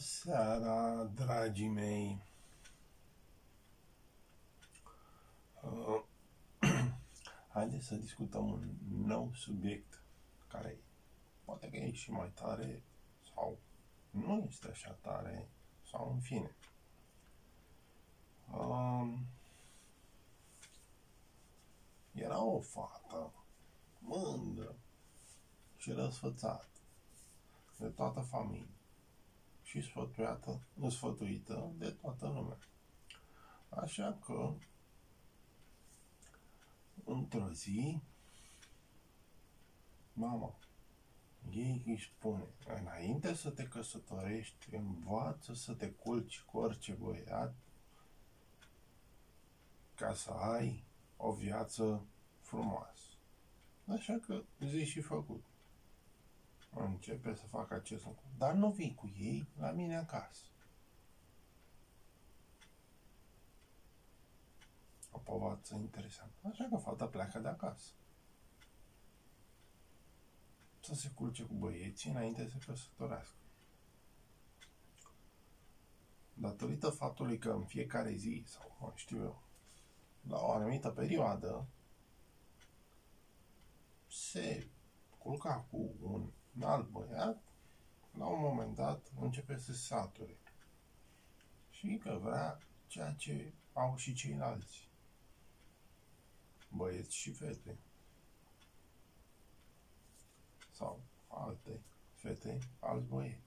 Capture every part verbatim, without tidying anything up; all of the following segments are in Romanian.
seara, dragii mei! Uh, Haideți să discutăm un nou subiect care poate că e și mai tare sau nu este așa tare sau în fine. Uh, era o fată mândră și răsfățată de toată familia și sfătuită, sfătuită de toată lumea. Așa că, într-o zi, mama ei îi spune: înainte să te căsătorești, învață să te culci cu orice băiat ca să ai o viață frumoasă. Așa că zi și făcut. Începe să facă acest lucru. Dar nu vii cu ei la mine acasă. O poveste interesantă. Așa că fata pleacă de acasă. Să se culce cu băieții înainte să se căsătorească. Datorită faptului că în fiecare zi, sau mai știu eu, la o anumită perioadă, se culca cu un alt băiat, la un moment dat începe să se sature. Și că vrea ceea ce au și ceilalți băieți și fete. Sau alte fete, alți băieți.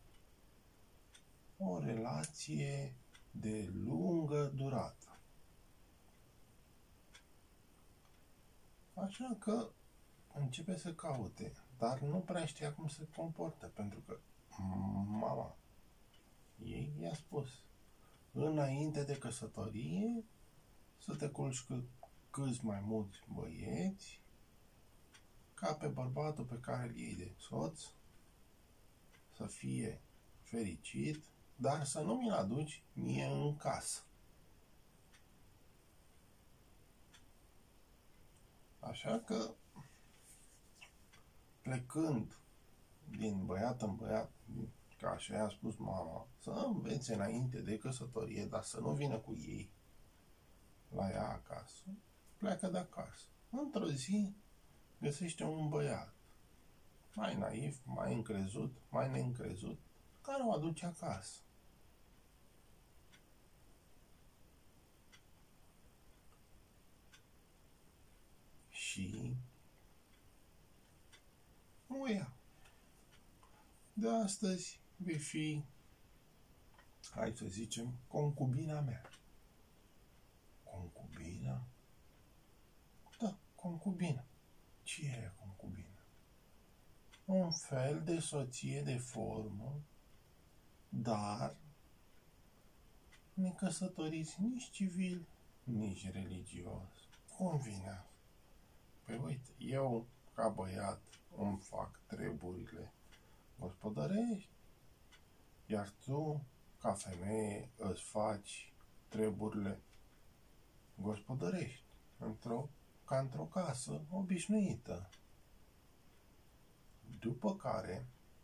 O relație de lungă durată. Așa că începe să caute, dar nu prea știa cum se comportă, pentru că mama ei i-a spus: înainte de căsătorie să te culci cu câți mai mulți băieți, ca pe bărbatul pe care îl iei de soț să fie fericit, dar să nu mi-l aduci mie în casă. Așa că, plecând din băiat în băiat, ca așa i-a spus mama, să învețe înainte de căsătorie, dar să nu vină cu ei la ea acasă, pleacă de acasă. Într-o zi găsește un băiat mai naiv, mai încrezut, mai neîncrezut, care o aduce acasă. Și o ia. De astăzi vei fi, hai să zicem, concubina mea. Concubina? Da, concubina. Ce e concubina? Un fel de soție de formă, dar necăsătoriți nici civil, nici religios. Cum vine? Păi uite, eu ca băiat îmi fac treburile gospodărești, iar tu ca femeie îți faci treburile gospodărești într-o, ca într-o casă obișnuită. După care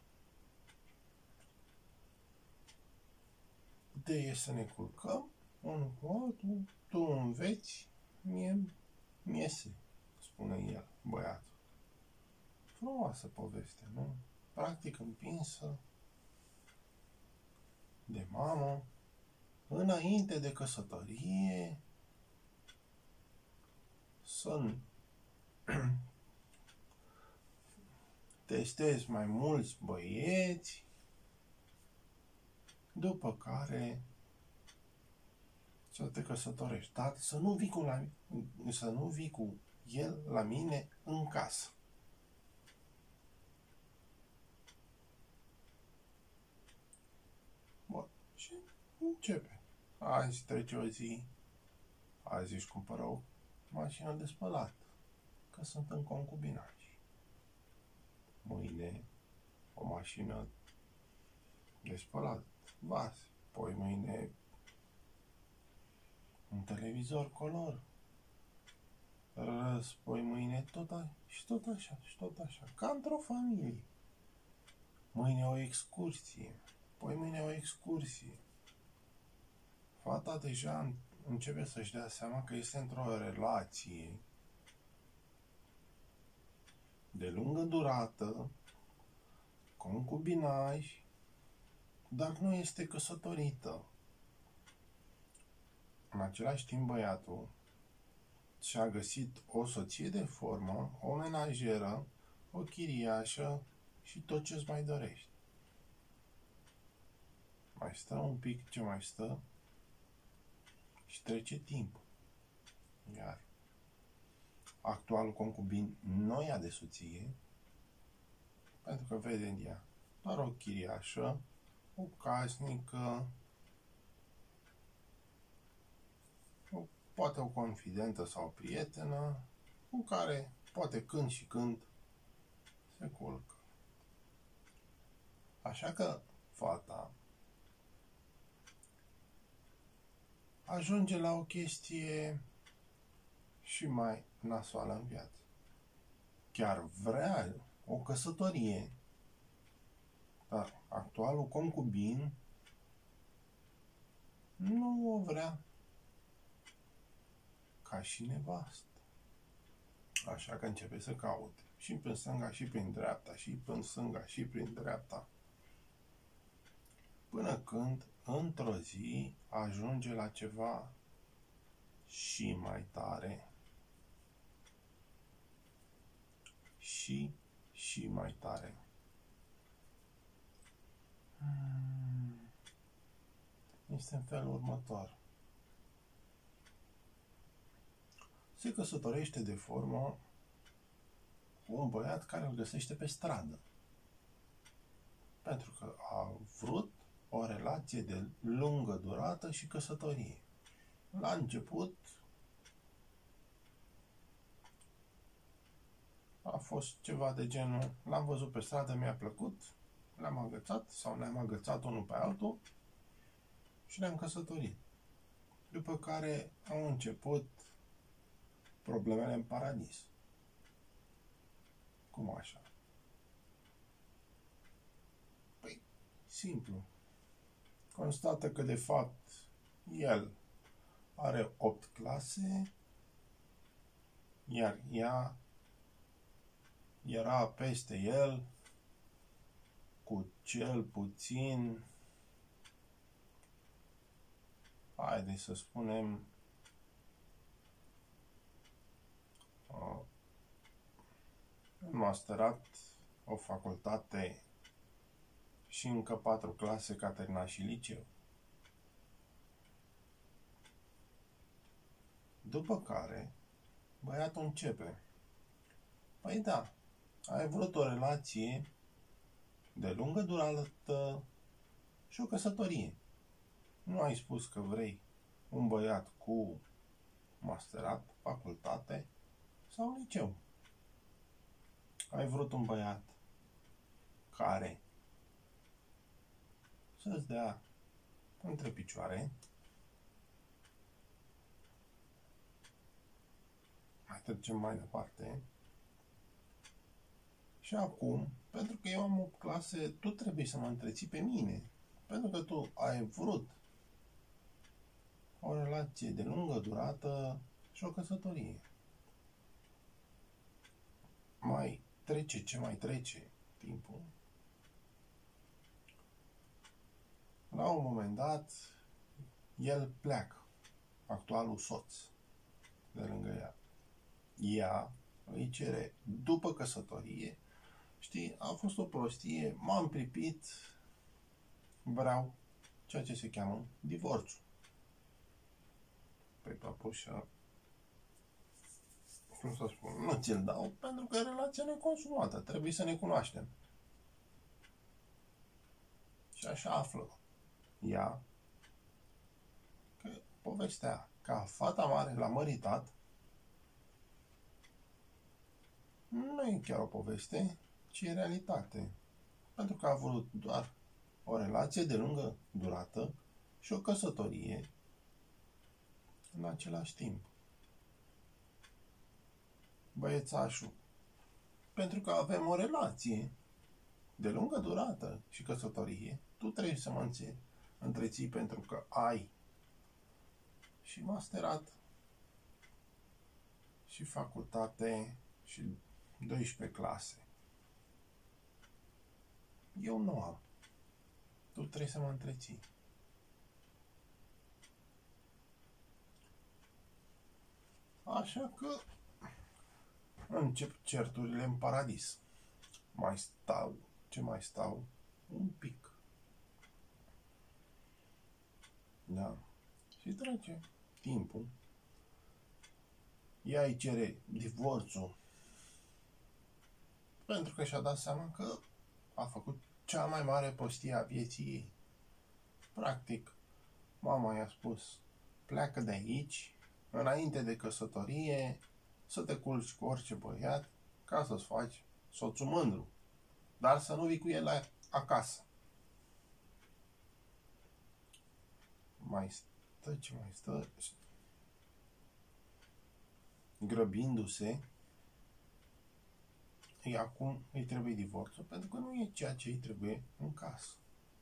de să ne culcăm unul cu altul, tu înveți, mie miese, spune el, băiatul. Frumoasă poveste, nu? Practic împinsă de mamă, înainte de căsătorie, să testezi mai mulți băieți, după care să te căsătorești. Dar să nu vii cu, la, să nu vii cu el la mine în casă. Bun. Și începe. Azi trece o zi, azi își cumpără o mașină de spălat, că sunt în concubinaj. Mâine o mașină de spălat, vase, poi mâine un televizor color, răs, poi mâine tot așa, și tot așa, și tot așa, ca într-o familie. Mâine o excursie, poi mâine o excursie. Fata deja începe să-și dea seama că este într-o relație de lungă durată, concubinaj, dar nu este căsătorită. În același timp, băiatul și-a găsit o soție de formă, o menajeră, o chiriașă și tot ce-ți mai dorești. Mai stă un pic ce mai stă și trece timpul. Iar actualul concubin nu ia de soție, pentru că vede în ea doar o chiriașă, o casnică, o, poate o confidentă sau o prietenă, cu care poate când și când se culcă. Așa că fata ajunge la o chestie și mai nasoală în viață. Chiar vrea o căsătorie, dar actualul concubin nu o vrea ca și nevastă. Așa că începe să caute și prin stânga și prin dreapta, și prin stânga și prin dreapta, până când într-o zi ajunge la ceva și mai tare și și mai tare. Este în felul următor. Se căsătorește de formă cu un băiat care îl găsește pe stradă. Pentru că a vrut o relație de lungă durată și căsătorie. La început a fost ceva de genul, l-am văzut pe stradă, mi-a plăcut, l-am agățat sau ne-am agățat unul pe altul și ne-am căsătorit. După care au început problemele în paradis. Cum așa? Păi, simplu. Constată că de fapt el are opt clase, iar ea era peste el cu cel puțin, haide să spunem, uh, masterat o facultate și încă patru clase ca terminat și liceu. După care, băiatul începe. Păi da, ai vrut o relație de lungă durată și o căsătorie. Nu ai spus că vrei un băiat cu masterat, facultate sau liceu. Ai vrut un băiat care să-ți dea între picioare. Mai trecem mai departe. Și acum, pentru că eu am opt clase, tu trebuie să mă întreții pe mine. Pentru că tu ai vrut o relație de lungă durată și o căsătorie. Mai trece ce mai trece timpul. La un moment dat, el pleacă, actualul soț, de lângă ea. Ea îi cere, după căsătorie, știi, a fost o prostie, m-am pripit, vreau ceea ce se cheamă divorțul. Păi, papușa, cum să spun, nu ți-l dau pentru că relația neconsumată, trebuie să ne cunoaștem. Și așa află ea că povestea ca fata mare l-a măritat nu e chiar o poveste, ci e realitate. Pentru că a vrut doar o relație de lungă durată și o căsătorie în același timp. Băiețașul, pentru că avem o relație, de lungă durată și căsătorie, tu trebuie să mă întreții pentru că ai și masterat și facultate și douăsprezece clase. Eu nu am. Tu trebuie să mă întreții. Așa că încep certurile în paradis. Mai stau, ce mai stau? Un pic. Da. Și trece timpul. Ea îi cere divorțul pentru că și-a dat seama că a făcut cea mai mare prostie a vieții ei. Practic, mama i-a spus, pleacă de aici, înainte de căsătorie, să te culci cu orice băiat, ca să-ți faci soțul mândru, dar să nu vii cu el la acasă. Mai stă, ce mai stă? Grăbindu-se, ei acum îi trebuie divorțul, pentru că nu e ceea ce îi trebuie în casă.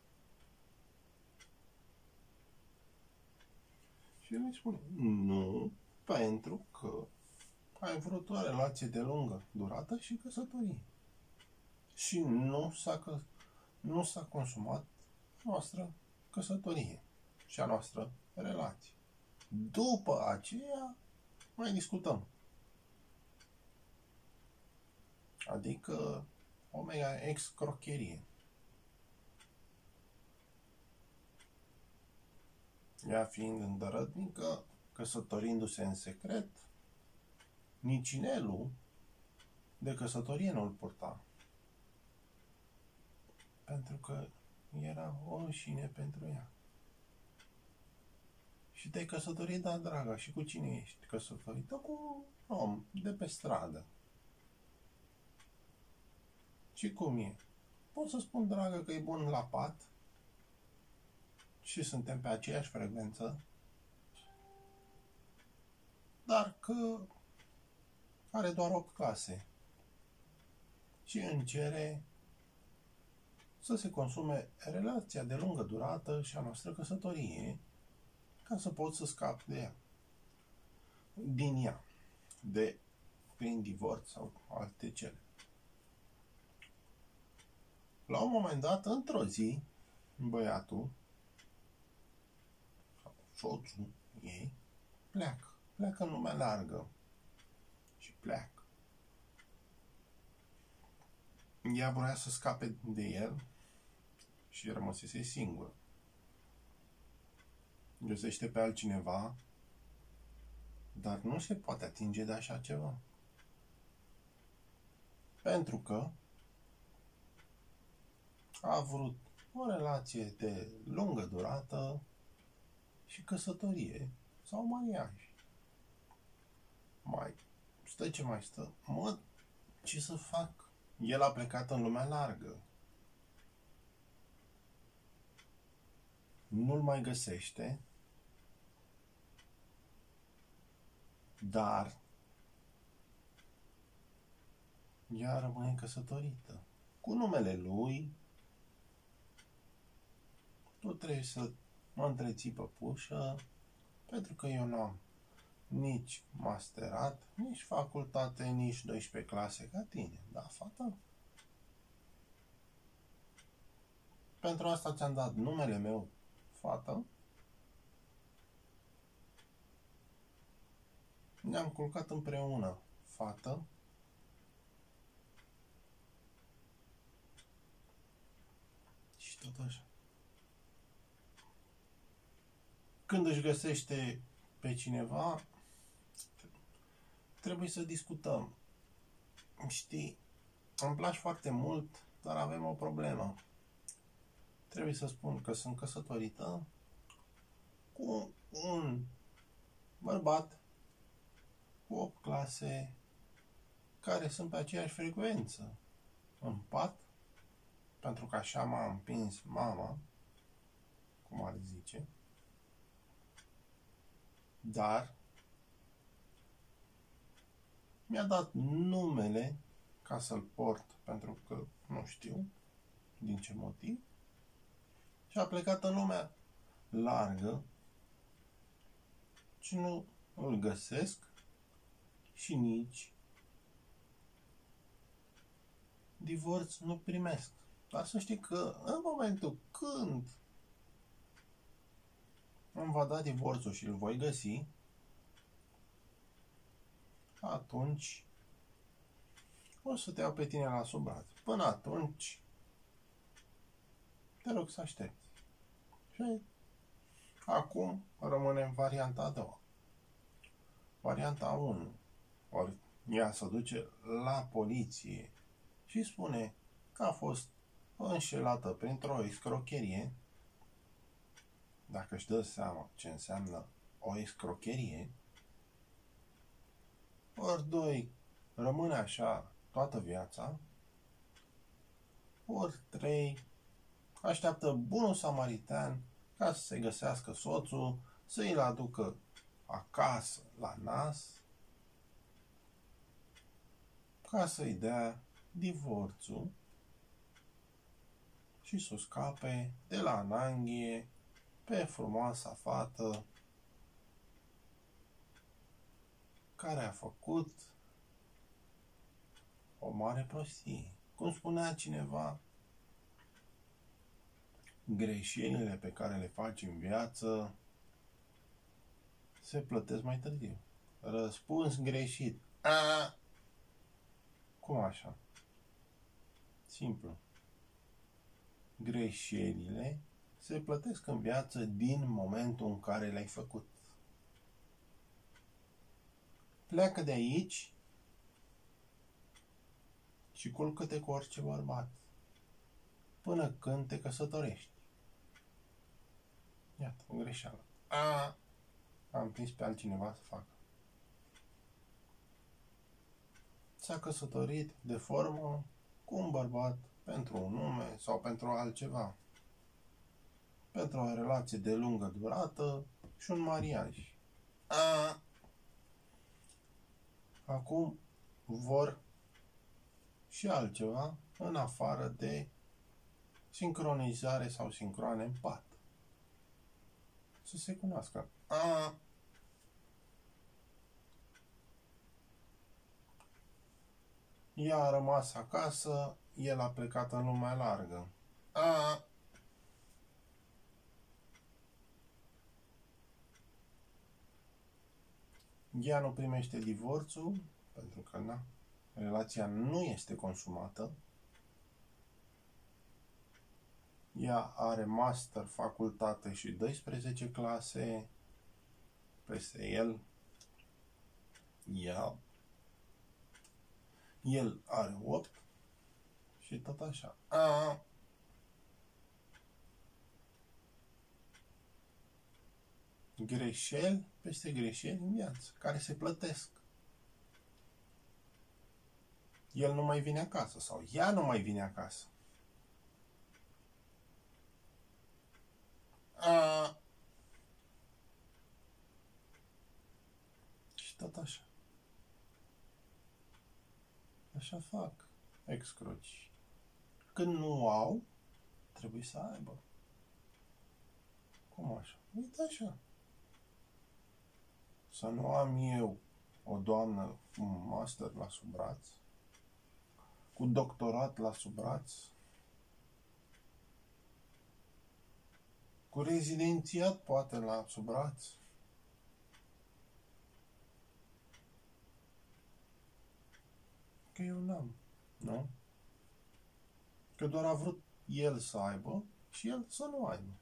Și el îi spune, nu, pentru că ai vrut o relație de lungă durată și căsătorie. Și nu s-a, că, nu s-a consumat noastră căsătorie și a noastră relație. După aceea mai discutăm. Adică o mega excrocherie. Ea fiind îndărătnică, căsătorindu-se în secret, nici inelul de căsătorie nu-l purta. Pentru că era o rușine pentru ea. Și te-ai căsătorit, da, dragă, și cu cine ești căsătorită? Cu un om de pe stradă. Și cum e? Pot să spun, dragă, că e bun la pat și suntem pe aceeași frecvență, dar că are doar opt clase și îmi cere să se consume relația de lungă durată și a noastră căsătorie ca să pot să scap de ea. Din ea. De prin divorț sau alte cele. La un moment dat, într-o zi, băiatul sau soțul ei pleacă. Pleacă în lumea largă. Și pleacă. Ea vrea să scape de el și rămăsese singură. Găsește pe altcineva, dar nu se poate atinge de așa ceva. Pentru că a vrut o relație de lungă durată și căsătorie sau mariaj. Mai stă ce mai stă. Mă, ce să fac? El a plecat în lumea largă. Nu-l mai găsește, dar ea rămâne căsătorită. Cu numele lui, tu trebuie să mă întreții pe pușă, pentru că eu nu am nici masterat, nici facultate, nici douăsprezece clase ca tine. Da, fata? Pentru asta ți-am dat numele meu, fată. Ne-am culcat împreună, fată. Și tot așa. Când își găsește pe cineva, trebuie să discutăm. Știi, îmi place foarte mult, dar avem o problemă. Trebuie să spun că sunt căsătorită cu un bărbat cu opt clase care sunt pe aceeași frecvență în pat, pentru că așa m-a împins mama, cum ar zice, dar mi-a dat numele ca să-l port, pentru că nu știu, din ce motiv, și a plecat în lumea largă și nu îl găsesc și nici divorț nu primesc. Dar să știi că în momentul când îmi va da divorțul și îl voi găsi, atunci o să te iau pe tine la sub braț. Până atunci, te rog să aștepți. Și acum rămâne varianta a doua. Varianta unu. Ori ea se duce la poliție și spune că a fost înșelată printr-o escrocherie. Dacă își dă seama ce înseamnă o escrocherie. Ori doi, rămâne așa toată viața. Ori trei, așteaptă bunul samaritan ca să se găsească soțul, să îl aducă acasă la nas, ca să-i dea divorțul și să scape de la ananghie pe frumoasa fată care a făcut o mare prostie. Cum spunea cineva, greșelile pe care le faci în viață se plătesc mai târziu. Răspuns greșit. A! Cum așa? Simplu. Greșelile se plătesc în viață din momentul în care le-ai făcut. Pleacă de aici și culcă-te cu orice bărbat până când te căsătorești. Iată, o greșeală. A, am prins pe altcineva să facă. S-a căsătorit de formă cu un bărbat pentru un nume sau pentru altceva. Pentru o relație de lungă durată și un mariaj. A, acum vor și altceva în afară de sincronizare sau sincroane în pat. Să se cunoască. A, ea a rămas acasă, el a plecat în lumea largă. A, ea nu primește divorțul pentru că na, relația nu este consumată. Ea are master, facultate și douăsprezece clase. Peste el, ea, el are opt și tot așa. A, greșeli peste greșeli în viață, care se plătesc. El nu mai vine acasă sau ea nu mai vine acasă. A, și tot așa. Așa fac excroci. Când nu au, trebuie să aibă. Cum așa? Uite așa. Să nu am eu o doamnă cu un master la sub braț, cu doctorat la sub braț, cu rezidențiat poate la sub braț, că eu n-am, nu? Că doar a vrut el să aibă și el să nu aibă.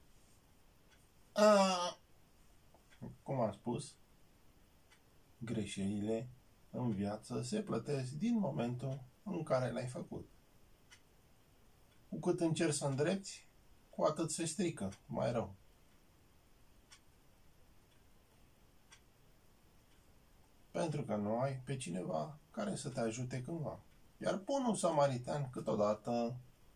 A, cum am spus, greșelile în viață se plătesc din momentul în care le-ai făcut. Cu cât încerci să îndrepți, cu atât se strică, mai rău. Pentru că nu ai pe cineva care să te ajute cândva. Iar bunul samaritan câteodată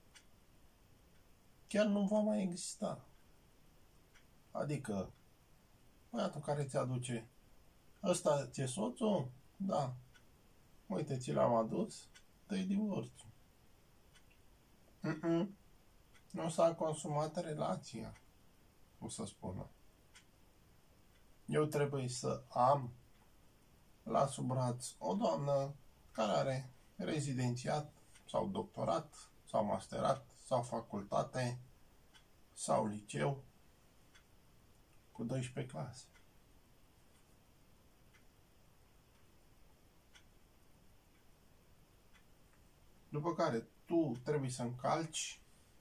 chiar nu va mai exista. Adică băiatul care ți aduce, ăsta ți-e soțul? Da. Uite, ți l-am adus, dă-i divorțul. Mm-mm. Nu s-a consumat relația, o să spună. Eu trebuie să am la sub braț o doamnă care are rezidențiat sau doctorat sau masterat sau facultate sau liceu cu douăsprezece clase. După care tu trebuie să încalci,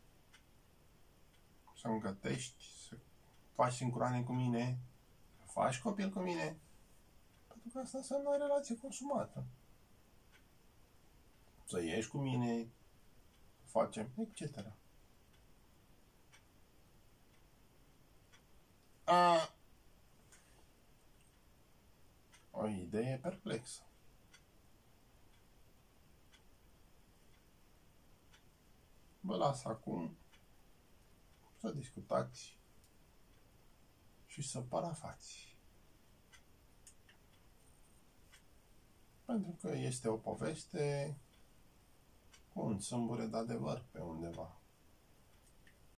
să îngătești, să faci sincroane cu mine, să faci copil cu mine, pentru că asta înseamnă o relație consumată. Să ieși cu mine, să facem, et cetera. A, o idee perplexă. Vă las acum să discutați și să parafați. Pentru că este o poveste cu un sâmbure de adevăr pe undeva.